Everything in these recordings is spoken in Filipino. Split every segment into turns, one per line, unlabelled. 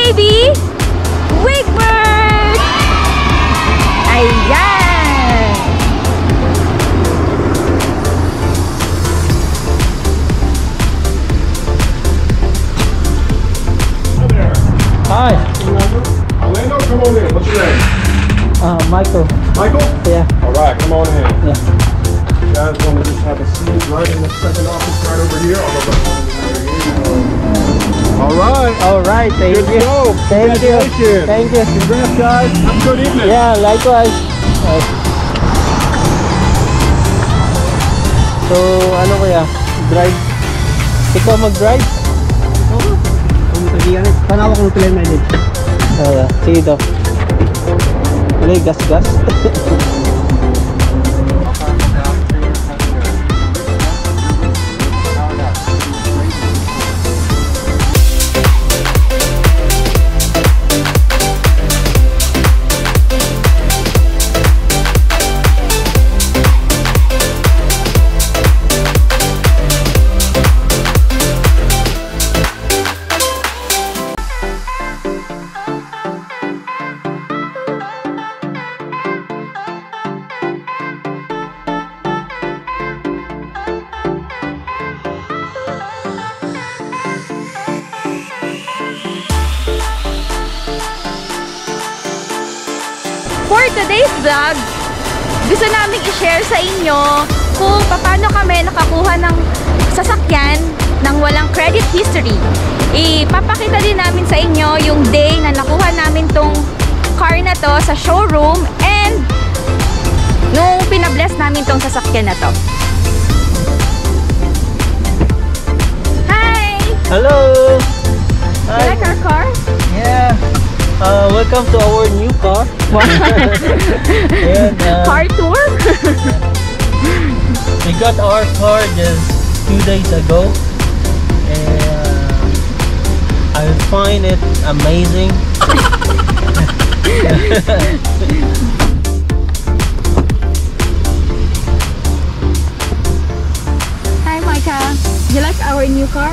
baby! Wigmert! Ayan!
Hi.
Orlando, come on in. What's your name?
Michael.
Michael?
Yeah.
All right, come on in.
Yeah.
You guys want to just have a seat right in the second office right over here? I'll go back over here. All right.
All right. Thank
Good
you.
to go.
Thank you.
Congratulations.
Thank you.
Congrats, guys. Have a good evening.
Yeah, likewise. So, ano kaya? Drive? Ikaw mag-drive?
Oo. Panawak ng plane mileage.
Sige daw. Wala, gas-gas.
For today's vlog, gusto naming i-share sa inyo kung paano kami nakakuha ng sasakyan ng walang credit history. Ipapakita din namin sa inyo yung day na nakuha namin tong car na to sa showroom and nung pinabless namin tong sasakyan na to. Hi!
Hello!
You like our car?
Yeah. Welcome to our new car. And,
Car tour?
we got our car just 2 days ago. And I find it amazing.
Hi, Micah. You like our new car?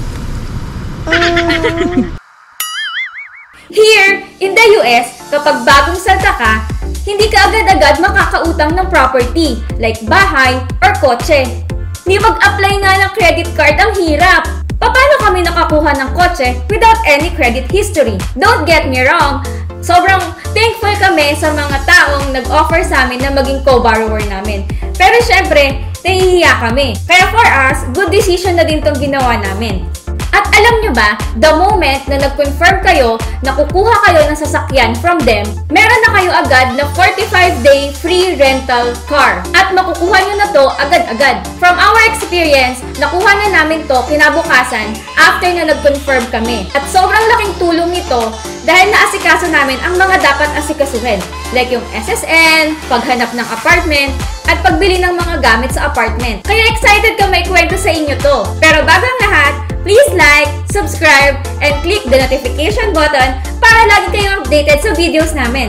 Here, in the US, kapag bagong salta ka, hindi ka agad-agad makakautang ng property like bahay or kotse. Ni mag-apply nga ng credit card ang hirap. Paano kami nakakuha ng kotse without any credit history? Don't get me wrong, sobrang thankful kami sa mga taong nag-offer sa amin na maging co-borrower namin. Pero syempre, nahihiya kami. Kaya for us, good decision na din tong ginawa namin. At alam nyo ba, the moment na nag-confirm kayo na kukuha kayo ng sasakyan from them, meron na kayo agad na 45-day free rental car. At makukuha nyo na to agad-agad. From our experience, nakuha na namin to kinabukasan after na nag-confirm kami. At sobrang laking tulong nito dahil naasikaso namin ang mga dapat asikasuhin. Like yung SSN, paghanap ng apartment, at pagbili ng mga gamit sa apartment. Kaya excited ka may kwento sa inyo to. Pero bago ang lahat, please like, subscribe, and click the notification button para lagi kayong updated sa videos namin.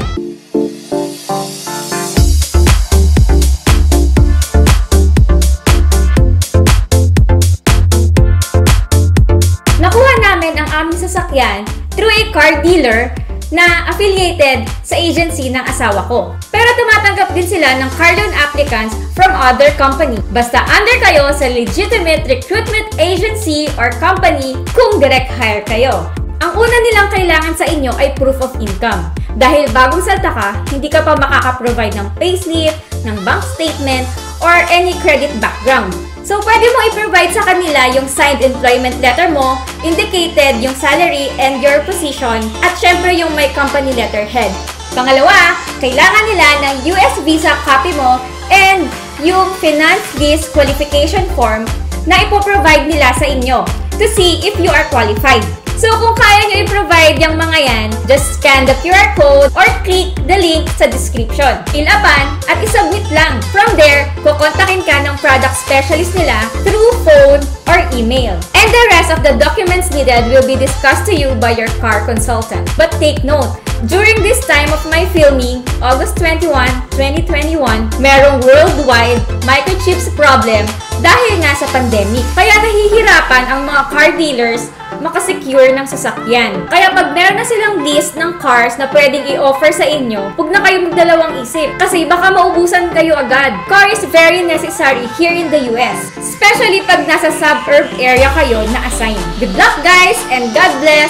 Nakuha namin ang aming sasakyan through a car dealer na affiliated sa agency ng asawa ko. Pero tumatanggap din sila ng car loan applicants from other company. Basta under kayo sa legitimate recruitment agency or company kung direct hire kayo. Ang una nilang kailangan sa inyo ay proof of income. Dahil bagong salta ka, hindi ka pa makaka-provide ng payslip, ng bank statement, or any credit background. So, pwede mo i-provide sa kanila yung signed employment letter mo, indicated yung salary and your position, at syempre yung may company letterhead. Pangalawa, kailangan nila ng US visa copy mo and yung finance lease qualification form na ipoprovide nila sa inyo to see if you are qualified. So, kung kaya nyo i-provide yung mga yan, just scan the QR code or click the link sa description. Ilaban at isubmit lang. From there, kukontakin ka ng product specialist nila through phone or email. And the rest of the documents needed will be discussed to you by your car consultant. But take note, during this time of my filming, August 21, 2021, merong worldwide microchips problem dahil nga sa pandemic. Kaya nahihirapan ang mga car dealers makasecure ng sasakyan. Kaya pag meron na silang list ng cars na pwedeng i-offer sa inyo, huwag na kayo magdalawang isip kasi baka maubusan kayo agad. Car is very necessary here in the US, especially pag nasa suburb area kayo na assign. Good luck guys and God bless!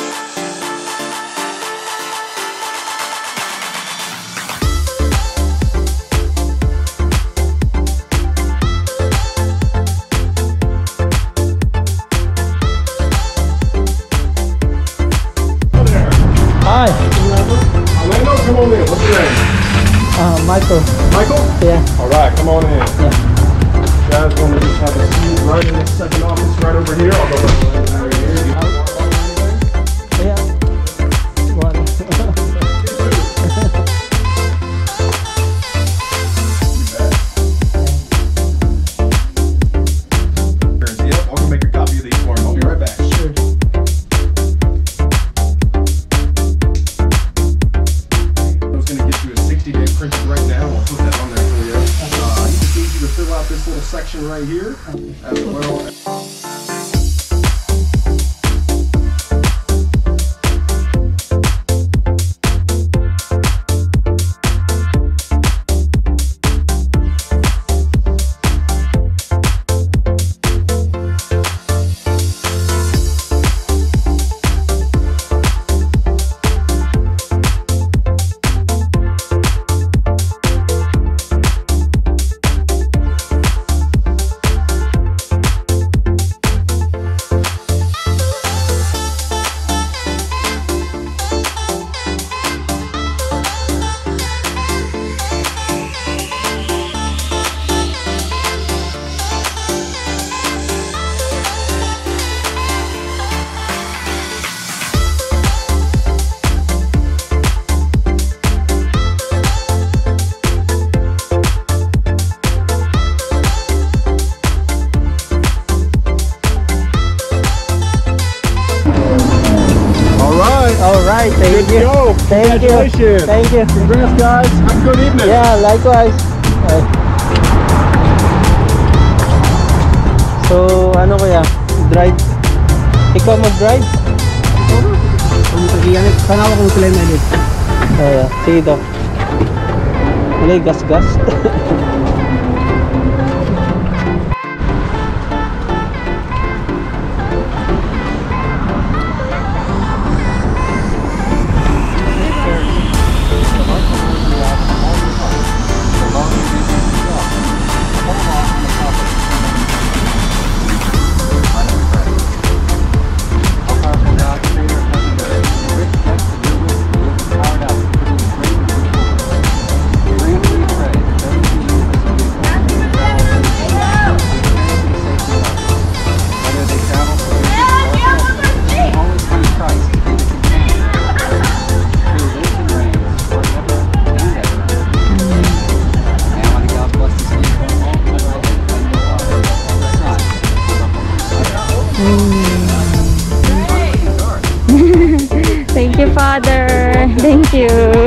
Hi.
Orlando, come on in. What's your name?
Michael.
Michael?
Yeah.
All right, come on in.
Yeah.
You guys want to just have a seat right in the second office right over here? I'll go right here. You want to talk about anything?
Yeah.
Yep, I'll go make a copy of these for him. I'll be right back.
Sure.
I was going to get you a 60-day printed right now. I'll put that on there for you. I just need you to fill out this little section right here as well.
Alright, thank
Good to
you.
go.
Thank you.
Congratulations.
Thank you.
Congrats, guys. Have a good evening.
Yeah, likewise. So, ano kaya? Drive? Ikaw mag-drive?
Ang tagiyan it. Tanawa ko ng plane edit.
Sige, Doc. Wala yung gas-gas.
Thank you, Father. Thank you.